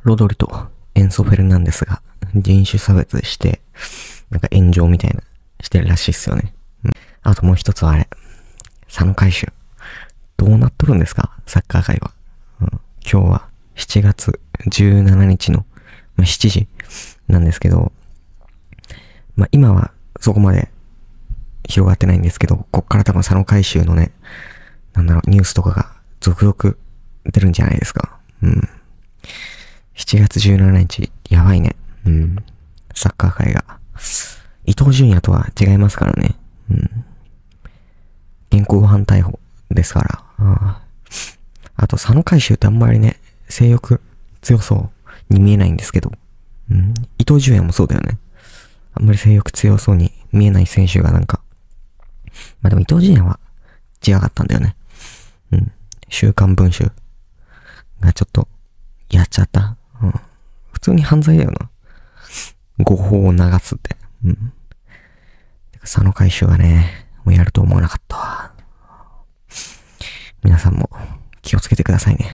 ロドリとエンソ・フェルナンデスが人種差別して、なんか炎上みたいな、してるらしいっすよね。あともう一つはあれ、佐野海舟。どうなっとるんですかサッカー界は。今日は7月17日の、7時なんですけど、今はそこまで広がってないんですけど、こっから多分佐野海舟のね、ニュースとかが続々出るんじゃないですか。7月17日、やばいね。サッカー界が。伊東純也とは違いますからね。現行犯逮捕ですから。あと、佐野海舟ってあんまりね、性欲強そうに見えないんですけど、伊東純也もそうだよね。あんまり性欲強そうに見えない選手がなんか、でも伊東純也は違かったんだよね。週刊文春がちょっとやっちゃった。普通に犯罪だよな。誤報を流すって。佐野海舟がね、もうやると思わなかったわ。皆さんも気をつけてくださいね。